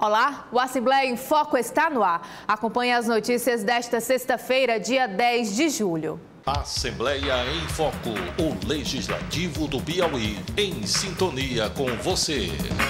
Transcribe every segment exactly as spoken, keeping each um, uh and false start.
Olá, o Assembleia em Foco está no ar. Acompanhe as notícias desta sexta-feira, dia dez de julho. Assembleia em Foco, o Legislativo do Piauí, em sintonia com você.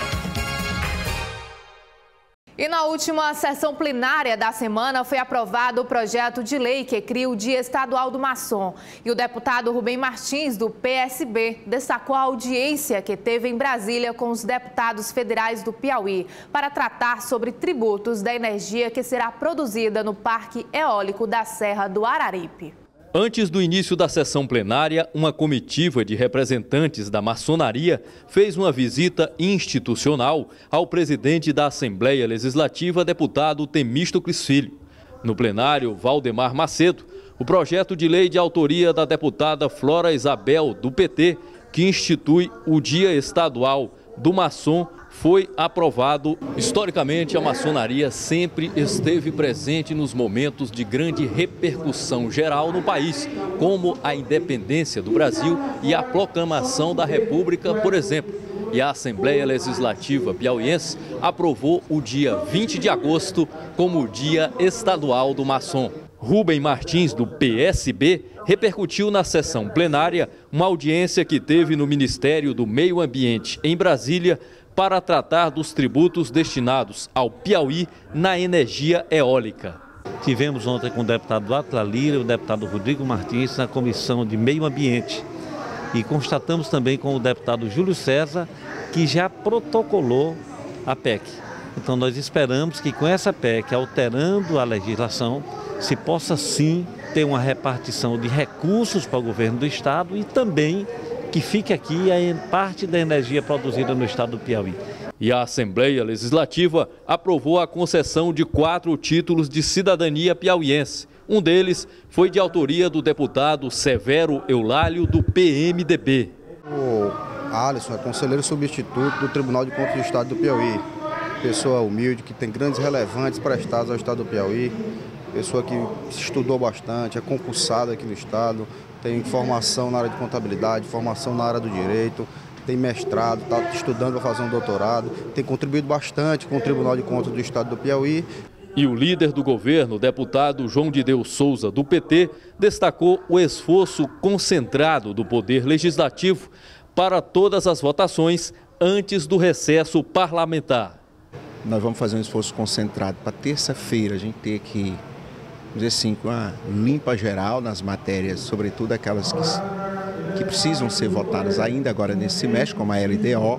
E na última sessão plenária da semana foi aprovado o projeto de lei que cria o Dia Estadual do Maçom. E o deputado Rubem Martins, do P S B, destacou a audiência que teve em Brasília com os deputados federais do Piauí para tratar sobre tributos da energia que será produzida no Parque Eólico da Serra do Araripe. Antes do início da sessão plenária, uma comitiva de representantes da maçonaria fez uma visita institucional ao presidente da Assembleia Legislativa, deputado Temístocles Filho. No plenário, Valdemar Macedo, o projeto de lei de autoria da deputada Flora Isabel, do P T, que institui o Dia Estadual do Maçom, foi aprovado. Historicamente, a maçonaria sempre esteve presente nos momentos de grande repercussão geral no país, como a independência do Brasil e a proclamação da República, por exemplo. E a Assembleia Legislativa piauiense aprovou o dia vinte de agosto como o Dia Estadual do Maçom. Rubem Martins, do P S B, repercutiu na sessão plenária uma audiência que teve no Ministério do Meio Ambiente, em Brasília, para tratar dos tributos destinados ao Piauí na energia eólica. Tivemos ontem com o deputado Atila Lira e o deputado Rodrigo Martins na Comissão de Meio Ambiente. E constatamos também com o deputado Júlio César, que já protocolou a P E C. Então nós esperamos que com essa P E C, alterando a legislação, se possa sim ter uma repartição de recursos para o governo do estado e também que fique aqui a parte da energia produzida no estado do Piauí. E a Assembleia Legislativa aprovou a concessão de quatro títulos de cidadania piauiense. Um deles foi de autoria do deputado Severo Eulálio, do P M D B. O Alisson é conselheiro substituto do Tribunal de Contas do Estado do Piauí. Pessoa humilde, que tem grandes relevantes prestados ao estado do Piauí. Pessoa que estudou bastante, é concursada aqui no estado, tem formação na área de contabilidade, formação na área do direito, tem mestrado, está estudando para fazer um doutorado, tem contribuído bastante com o Tribunal de Contas do Estado do Piauí. E o líder do governo, o deputado João de Deus Souza, do P T, destacou o esforço concentrado do Poder Legislativo para todas as votações antes do recesso parlamentar. Nós vamos fazer um esforço concentrado para terça-feira a gente ter que, vamos dizer assim, uma limpa geral nas matérias, sobretudo aquelas que, que precisam ser votadas ainda agora nesse semestre, como a L D O,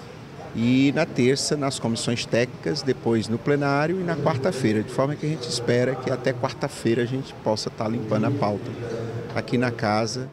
e na terça nas comissões técnicas, depois no plenário e na quarta-feira, de forma que a gente espera que até quarta-feira a gente possa estar limpando a pauta aqui na casa.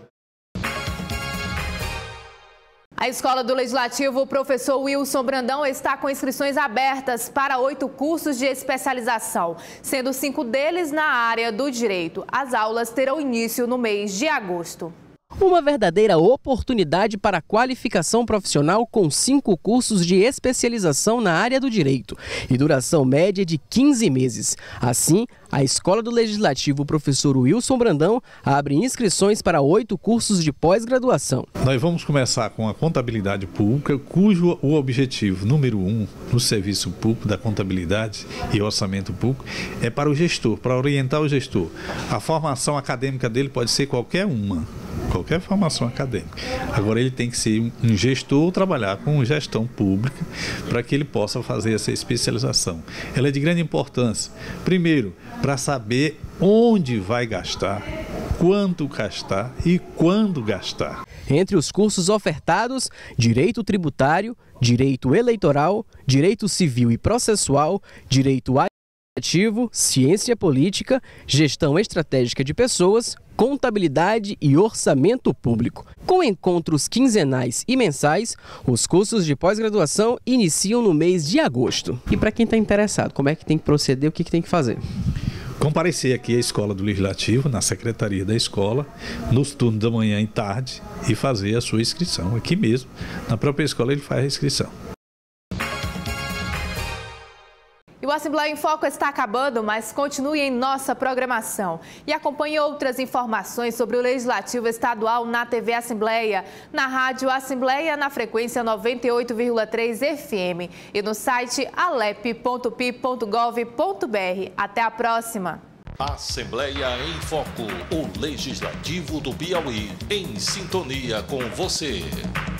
A Escola do Legislativo, o professor Wilson Brandão, está com inscrições abertas para oito cursos de especialização, sendo cinco deles na área do direito. As aulas terão início no mês de agosto. Uma verdadeira oportunidade para a qualificação profissional com cinco cursos de especialização na área do direito e duração média de quinze meses. Assim, a Escola do Legislativo Professor Wilson Brandão abre inscrições para oito cursos de pós-graduação. Nós vamos começar com a contabilidade pública, cujo o objetivo número um no serviço público da contabilidade e orçamento público é para o gestor, para orientar o gestor. A formação acadêmica dele pode ser qualquer uma. Qualquer formação acadêmica. Agora ele tem que ser um gestor, trabalhar com gestão pública para que ele possa fazer essa especialização. Ela é de grande importância. Primeiro, para saber onde vai gastar, quanto gastar e quando gastar. Entre os cursos ofertados, Direito Tributário, Direito Eleitoral, Direito Civil e Processual, Direito Administrativo, Ciência Política, Gestão Estratégica de Pessoas, Contabilidade e Orçamento Público. Com encontros quinzenais e mensais, os cursos de pós-graduação iniciam no mês de agosto. E para quem está interessado, como é que tem que proceder, o que, que tem que fazer? Comparecer aqui à Escola do Legislativo, na Secretaria da Escola, nos turnos da manhã e tarde, e fazer a sua inscrição aqui mesmo. Na própria escola ele faz a inscrição. E o Assembleia em Foco está acabando, mas continue em nossa programação. E acompanhe outras informações sobre o Legislativo Estadual na T V Assembleia, na Rádio Assembleia, na frequência noventa e oito vírgula três F M e no site alep ponto pi ponto gov ponto br. Até a próxima! Assembleia em Foco, o Legislativo do Piauí, em sintonia com você.